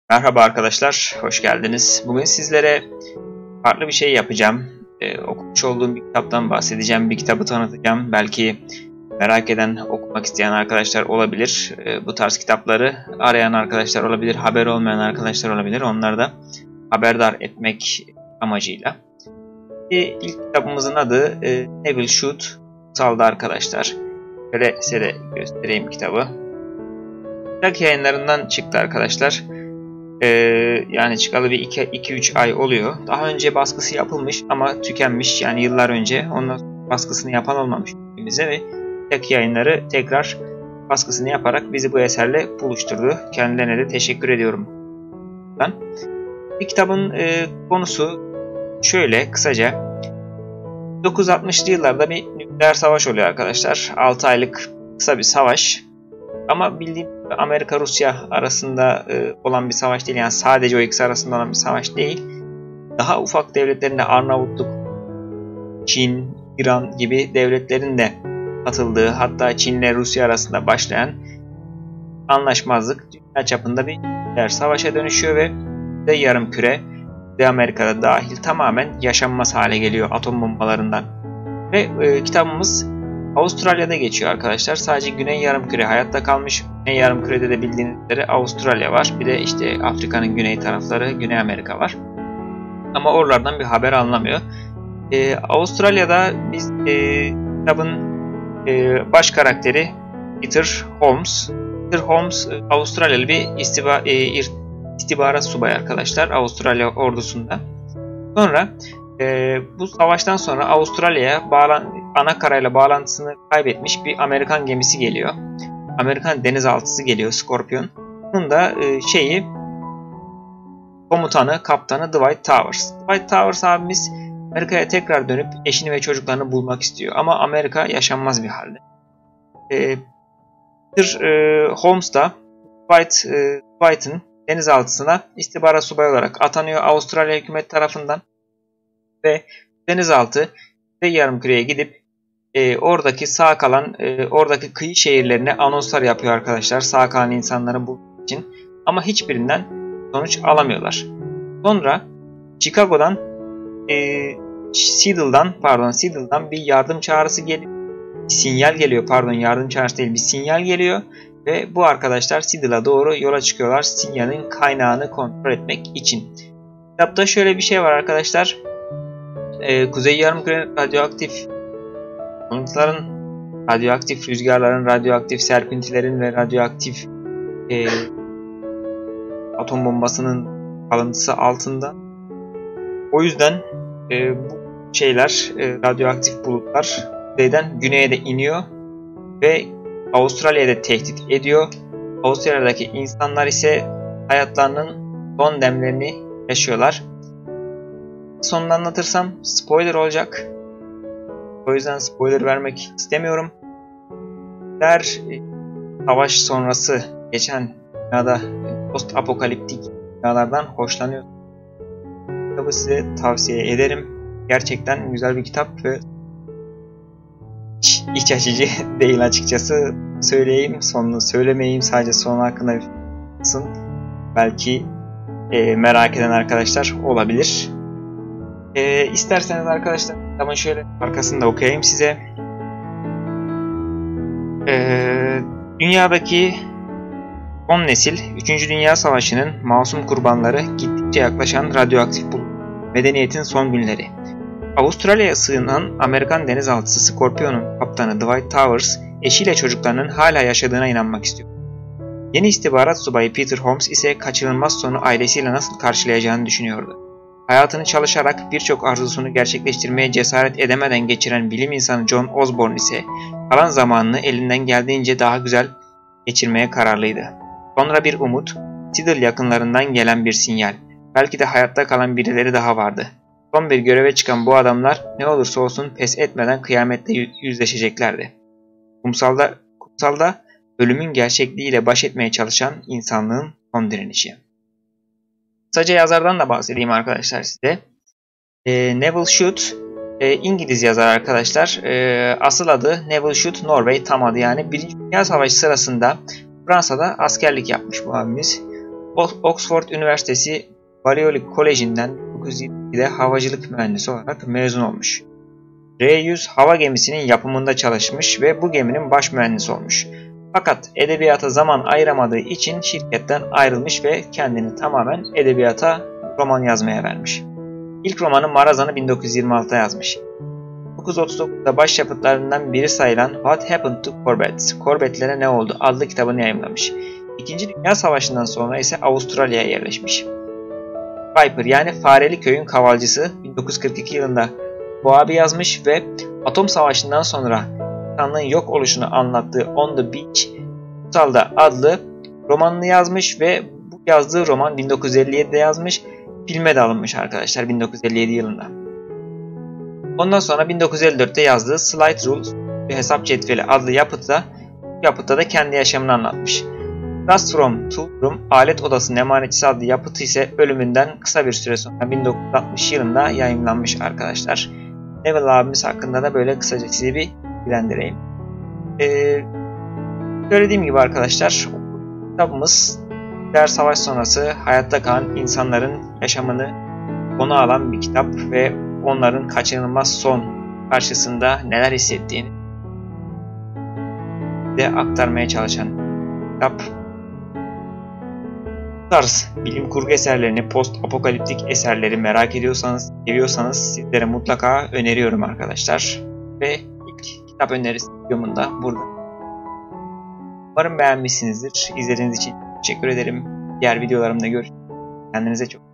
Merhaba arkadaşlar, hoş geldiniz. Bugün sizlere farklı bir şey yapacağım. Okumuş olduğum bir kitaptan bahsedeceğim, bir kitabı tanıtacağım. Belki merak eden, okumak isteyen arkadaşlar olabilir. Bu tarz kitapları arayan arkadaşlar olabilir, haber olmayan arkadaşlar olabilir. Onları da haberdar etmek amacıyla. İlk kitabımızın adı Nevil Shute Saldı arkadaşlar. Şöyle size de göstereyim kitabı. Plak Yayınlarından çıktı arkadaşlar. Yani çıkalı bir 2-3 ay oluyor. Daha önce baskısı yapılmış ama tükenmiş, yani yıllar önce. Ondan baskısını yapan olmamış bize ve Plak Yayınları tekrar baskısını yaparak bizi bu eserle buluşturdu. Kendilerine de teşekkür ediyorum. Bir kitabın konusu şöyle kısaca. 1960'lı yıllarda bir nükleer savaş oluyor arkadaşlar. 6 aylık kısa bir savaş. Ama bildiğim Amerika-Rusya arasında olan bir savaş değil. Yani sadece o ikisi arasında olan bir savaş değil. Daha ufak devletlerinde Arnavutluk, Çin, İran gibi devletlerin de katıldığı, hatta Çin ile Rusya arasında başlayan anlaşmazlık dünya çapında bir nükleer savaşa dönüşüyor ve Kuzey Yarımküre ve Amerika'da dahil tamamen yaşanmaz hale geliyor atom bombalarından. Ve kitabımız Avustralya'da geçiyor arkadaşlar. Sadece Güney Yarımküre hayatta kalmış. Güney Yarımküre'de de bildiğiniz üzere Avustralya var. Bir de işte Afrika'nın güney tarafları, Güney Amerika var. Ama oralardan bir haber alınamıyor. Avustralya'da biz kitabın baş karakteri Peter Holmes. Peter Holmes Avustralyalı bir istihbarat subayı arkadaşlar Avustralya ordusunda. Sonra bu savaştan sonra Avustralya'ya ana karayla bağlantısını kaybetmiş bir Amerikan gemisi geliyor. Amerikan denizaltısı geliyor, Scorpion. Bunun da komutanı, kaptanı Dwight Towers. Dwight Towers abimiz Amerika'ya tekrar dönüp eşini ve çocuklarını bulmak istiyor. Ama Amerika yaşanmaz bir halde. Peter Holmes da Dwight'ın denizaltısına istihbarat subayı olarak atanıyor Avustralya hükümet tarafından. Ve denizaltı ve Yarımküre'ye gidip oradaki sağ kalan oradaki kıyı şehirlerine anonslar yapıyor arkadaşlar. Sağ kalan insanları bulmak için. Ama hiçbirinden sonuç alamıyorlar. Sonra Chicago'dan Seattle'dan bir yardım çağrısı geliyor. Bir sinyal geliyor, yardım çağrısı değil, bir sinyal geliyor. Ve bu arkadaşlar Seattle'a doğru yola çıkıyorlar. Sinyalin kaynağını kontrol etmek için. Kitapta şöyle bir şey var arkadaşlar. Kuzey Yarımküre radyoaktif konutların, radyoaktif rüzgarların, radyoaktif serpintilerin ve radyoaktif atom bombasının kalıntısı altında. O yüzden bu şeyler, radyoaktif bulutlar kuzeyden güneye de iniyor ve Avustralya'da tehdit ediyor. Avustralya'daki insanlar ise hayatlarının son demlerini yaşıyorlar. Sonunu anlatırsam spoiler olacak. O yüzden spoiler vermek istemiyorum. Savaş sonrası geçen dünyada post apokaliptik dünyalardan hoşlanıyor. Kitabı size tavsiye ederim. Gerçekten güzel bir kitap ve iç açıcı değil açıkçası. Söyleyeyim, sonunu söylemeyeyim. Sadece sonu hakkında bir fikir. Belki merak eden arkadaşlar olabilir. İsterseniz arkadaşlar kitabın şöyle arkasını da okuyayım size. Dünyadaki son nesil 3. Dünya Savaşı'nın masum kurbanları, gittikçe yaklaşan radyoaktif bulut, medeniyetin son günleri. Avustralya'ya sığınan Amerikan denizaltısı Scorpion'un kaptanı Dwight Towers, eşiyle çocuklarının hala yaşadığına inanmak istiyor. Yeni istihbarat subayı Peter Holmes ise kaçınılmaz sonu ailesiyle nasıl karşılayacağını düşünüyordu. Hayatını çalışarak birçok arzusunu gerçekleştirmeye cesaret edemeden geçiren bilim insanı John Osborne ise kalan zamanını elinden geldiğince daha güzel geçirmeye kararlıydı. Sonra bir umut, Seattle yakınlarından gelen bir sinyal. Belki de hayatta kalan birileri daha vardı. Son bir göreve çıkan bu adamlar ne olursa olsun pes etmeden kıyametle yüzleşeceklerdi. Kumsalda ölümün gerçekliğiyle baş etmeye çalışan insanlığın son direnişi. Kısaca yazardan da bahsedeyim arkadaşlar size. Nevil Shute İngiliz yazar arkadaşlar. Asıl adı Nevil Shute, Norveç tam adı yani. 1. Dünya Savaşı sırasında Fransa'da askerlik yapmış bu abimiz. Oxford Üniversitesi Balliol Koleji'nden 1922'de havacılık mühendisi olarak mezun olmuş. R-100 hava gemisinin yapımında çalışmış ve bu geminin baş mühendisi olmuş. Fakat edebiyata zaman ayıramadığı için şirketten ayrılmış ve kendini tamamen edebiyata roman yazmaya vermiş. İlk romanı Marazan'ı 1926'da yazmış. 1939'da başyapıtlarından biri sayılan What Happened to Corbett's? Corbett'lere Ne Oldu? Adlı kitabını yayımlamış. İkinci Dünya Savaşı'ndan sonra ise Avustralya'ya yerleşmiş. Viper yani Fareli Köyün Kavalcısı 1942 yılında bu abi yazmış ve Atom Savaşı'ndan sonra insanlığın yok oluşunu anlattığı On the Beach Kutsal'da adlı romanını yazmış ve bu yazdığı roman 1957'de yazmış, filme de alınmış arkadaşlar 1957 yılında. Ondan sonra 1954'te yazdığı Slide Rules ve Hesap Cetveli adlı yapıtta da kendi yaşamını anlatmış. Dust from Toolroom Alet Odası'nın Emanetçisi adlı yapıtı ise ölümünden kısa bir süre sonra 1960 yılında yayımlanmış arkadaşlar. Neville abimiz hakkında da böyle kısaca size bir bilgilendireyim. Söylediğim gibi arkadaşlar kitabımız savaş sonrası hayatta kalan insanların yaşamını konu alan bir kitap ve onların kaçınılmaz son karşısında neler hissettiğini de aktarmaya çalışan kitap. Bu tarz bilim kurgu eserlerini, post apokaliptik eserleri merak ediyorsanız, seviyorsanız sizlere mutlaka öneriyorum arkadaşlar. Ve ilk kitap önerisi videomun da burada. Umarım beğenmişsinizdir. İzlediğiniz için teşekkür ederim. Diğer videolarımda görüşürüz. Kendinize çok